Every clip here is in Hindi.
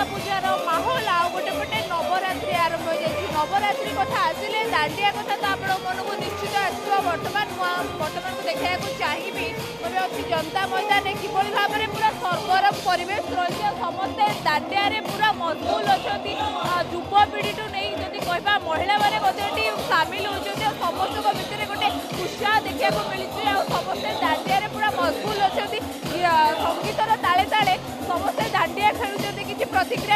दुर्गा पूजार माहौल आ गोटे पटे नवरात्रि आरंभ हो जाए नवरात्रि कथा आसिले दांडिया कथा तो आप मन को निश्चित आसो बर्तमान बर्तमान को देखा चाहिए मैं अच्छी जनता मैदान किभली भाव में पूरा सरगरम परिवेश रही समस्ते दांडिया पूरा मजबूल अच्छा युवपीढ़ी ठूँ नहीं जब कह महिला मैंने सामिल होती समस्त भितर गोटे उत्साह देखा मिली समस्ते दांडिया पूरा मजबूल अच्छा संगीतर ताले ताले समस्ते दांडिया खेलुंट किसी प्रतिक्रिया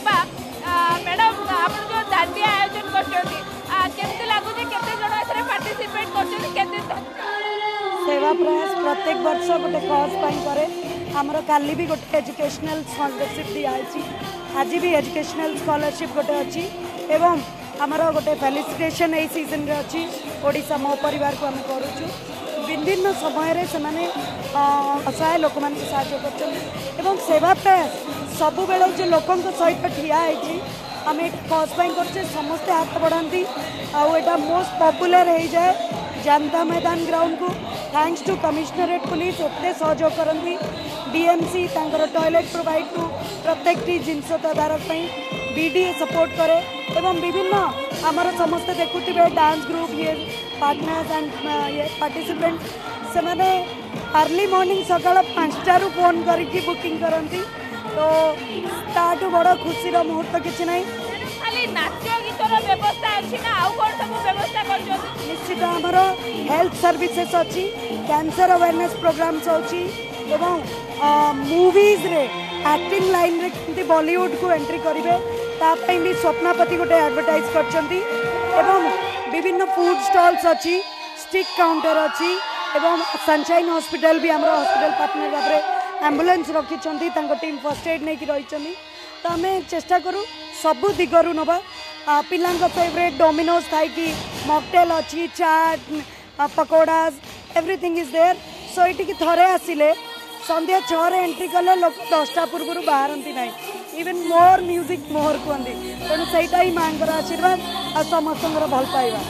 मैडम आप जो दांडिया आयोजन करते लगुच के पार्टिसिपेट कर सेवा प्रयास प्रत्येक वर्ष गोटे कज करे आमर काली भी गोटे एजुकेशनल स्कॉलरशिप दिखाई आज भी एजुकेशनल स्कॉलरशिप गोटे अच्छी एवं आमर गोटे फेलिसिटेशन यही सीजन रे अच्छी ओडिशा मो परिवार को आम करुचु विभिन्न समय से असहाय लोक मान साहय कर सेवा प्रयास सबु बेले जो लोकों सहित ठिया आम एक कज कर समस्ते हाथ बढ़ाती आटा मोस्ट पॉपुलर हो जाए जनता मैदान ग्राउंड को थैंक्स टू कमिश्नरेट पुलिस एत सहयोग करती डीएमसी टॉयलेट प्रोवाइड टू प्रत्येक जिनस तदारक बीडीए सपोर्ट करे एवं विभिन्न आमर समस्ते देखुवे डांस ग्रुप ये पार्टनर्स एंड ये पार्टिसिपेंट से मैंने अर्ली मॉर्निंग सकाल 5टारू फोन करके बुकिंग करती तो ताठू बड़ खुशी मुहूर्त किसी ना खाली नाच गीतर व्यवस्था अच्छी ना आउ कौन सब व्यवस्था कर निश्चित आमर हेल्थ सर्विसेस अच्छी कैंसर अवेयरनेस प्रोग्राम्स अच्छी एवं मूवीज रे एक्टिंग लाइन रे किंती बॉलीवुड को एंट्री करेंगे तापाई भी स्वप्नापति गोटे एडवर्टाइज करछंती एवं विभिन्न फूड स्टॉल्स अच्छी स्टिक काउंटर अच्छी एवं सनशाइन हॉस्पिटल भी आमर हॉस्पिटल पार्टनर भाव में एम्बुलेंस रखी टीम फर्स्ट एड नहीं रही तो आम चेष्टा करूँ सबू दिगरू नवा पिला फेवरेट डोमिनोज थाई कि मॉकटेल अच्छी chaat pakoras everything is there so ये थरे आसिले संध्या 6 एंट्री कले लोक 10टा पूर्व बाहरती ना इवन मोर म्यूजिक मोर कहते तेणु सहीटा ही माँ आशीर्वाद आ समस्त भल पाइबा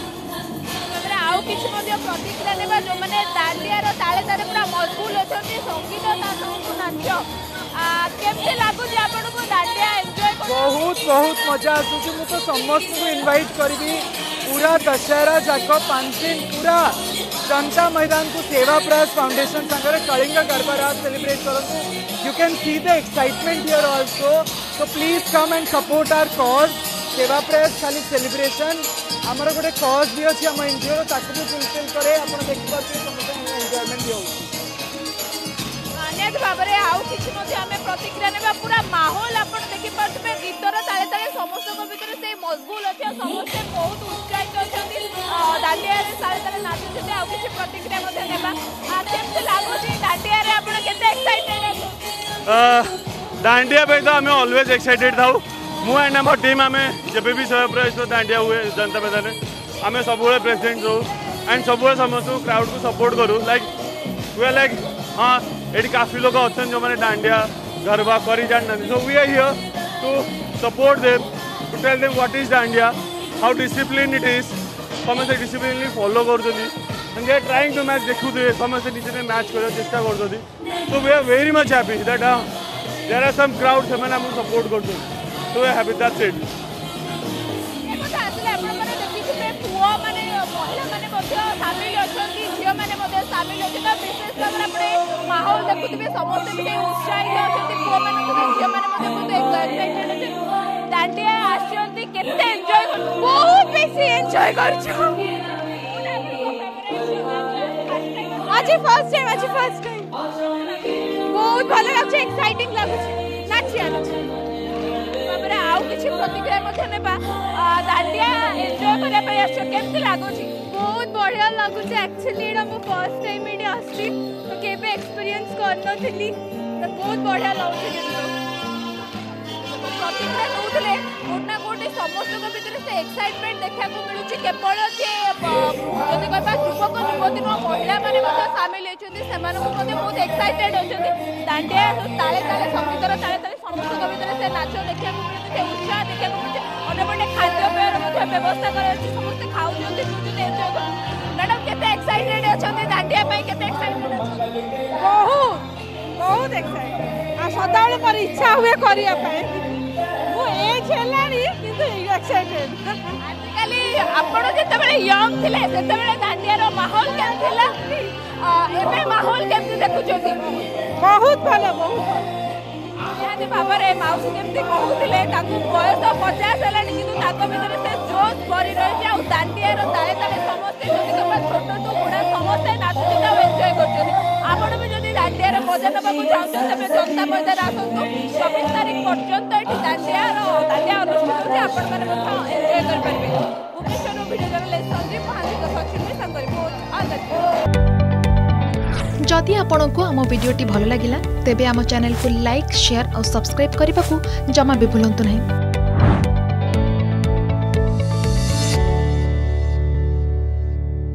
आउ किसी प्रतिक्रिया नेबा जो मैंने दांडियार ताले ताले पूरा मजबूल अच्छा संगीत नाच केमती लगुच आपको दांडिया एंजॉय बहुत बहुत मजा आसूँ मुझे समस्त को इनवाइट करी पूरा दशहरा जाक 5 दिन पूरा जनता मैदान को सेवा प्रयास फाउंडेशन सागर कलिंग गरबा रात सेलिब्रेट करूँ you can see the excitement here also so please come and support our cause Seva Prayas खाली सेलिब्रेशन आमर गोटे कज भी अच्छी आम एनजीओ ताकू भी फुलफिल करे आप देखिए समस्त एंजॉयमेंट भी हो निहत भाव में आउ किसी प्रतिक्रिया ने पूरा माहौल आप देखिपे गीतर ताले ताले समस्त भर से मजबूल अच्छे समस्ते बहुत उत्साहित अच्छा दांडिया ताले ताले नाचुचे आउ किसी प्रतिक्रिया केमती लगुच दांडिया एक्साइटेड दांडिया पे तो आम ऑलवेज एक्साइटेड था मु एंड आम टीम आम जब भी सेवा प्रयास दांडिया हुए जनता मैदान आम सब प्रेजेंट रहू एंड सब समस्त क्राउड को सपोर्ट करूँ लाइक हाँ ये काफी लोग अच्छा जो मैंने दांडिया गरबा कर जाना so we are here to support them to tell them what is dandiya how discipline it is समस्त डिसिप्लिनली फॉलो कर ट्राइंग टू मैच देखुए समस्त निजे मैच कर चेष्टा कर so we are very much happy that there are some crowd से मैंने सपोर्ट कर so we are happy that's it सामिल अच्छा विशेष भाव में माहौल देखुए समस्त उत्साहित अच्छा पुओ मैंने दांडिया एंजॉय बहुत बेसी एंजॉय आज फर्स्ट टाइम बहुत भल लगे एक्साइटिंग लगुच नाचिया आउ किसी प्रतिक्रिया दांडिया एंजॉय करने केमती लगुच बहुत बढ़िया लगुच एक्चुअली ये मो फर्स्ट टाइम ये आसी तो केबे एक्सपीरियंस करनथली तो बहुत बढ़िया लगुच प्रतिक्रिया नौले गोटे गोटे समस्त भितर से एक्साइटमेंट देखा मिलूँ केवल जदि कह युवक युवती नुह महिला मैंने सामिल होती बहुत एक्साइटेड अच्छा दांडिया ताले ताले संगीतर ताले ताले समस्त भितर से नाच देखा मिलूँ उत्साह देखा मिलूँ अंपटे खाद्यपेयर व्यवस्था कर समस्ते खाऊँ एंजॉय कर मैडम केते एक्साइटेड अच्छा दांडिया केते एक्साइटेड बहुत बहुत एक्साइटेड सदा पर इच्छा हुए करने କିଛି ହେଲାନି କିନ୍ତୁ ଏକ୍ସାଇଟେଡ୍। ଆଜିକାଲି ଆପଣ ଯେତେବେଳେ ୟଙ୍ଗ ଥିଲେ ସେତେବେଳେ ଦାଣ୍ଡିଆର ମାହୋଲ କେମିତି ଥିଲା, ଏବେ ମାହୋଲ କେମିତି ଦେଖୁଛନ୍ତି? ବହୁତ ଭଲ, ବହୁତ ଭଲ। ନିହାତି ଭାବରେ ମାଉସୀ ଯେମିତି କହୁଥିଲେ ତାଙ୍କୁ ବୟସ 50 ହେଲାଣି କିନ୍ତୁ ତାଙ୍କ ଭିତରେ ସେ ଜୋସ୍ ଭରି ରହିଛି। ଆଉ ଦାଣ୍ଡିଆର ତାଳେ ତାଳେ ସମସ୍ତେ ଯଦି ଛୋଟଠୁ ବୁଢ଼ା ସମସ୍ତେ ନାଚୁଛନ୍ତି ଆଉ ଏନ୍ଜୟ କରୁଛନ୍ତି। ଆପଣ ବି ଯଦି ଦାଣ୍ଡିଆର ମଜା ନେବାକୁ ଚାହୁଁଛନ୍ତି ତେବେ ଜନତା ମଇଦାନ ଆସନ୍ତୁ। 24 ତାରିଖ ପର୍ଯ୍ୟନ୍ତ ଏଠି ଦାଣ୍ଡିଆ ଅନୁଷ୍ଠିତ ହେଉଛି, ଆପଣମାନେ ମଧ୍ୟ ଏନ୍ଜୟ କରିପାରିବେ। ଭୁବନେଶ୍ୱରରୁ ଭିଡ଼ିଓ ଜର୍ଣ୍ଣାଲିଷ୍ଟ ସଞ୍ଜୀବ ମହାନ୍ତିଙ୍କ ସଚିବ ସାଙ୍ଗ ରିପୋର୍ଟ ଅଲ୍। जदि आपंक आम भिडी भल लगा तेब आम चैनल को लाइक शेयर और सब्सक्राइब करने को जमा भी भूलु नहीं।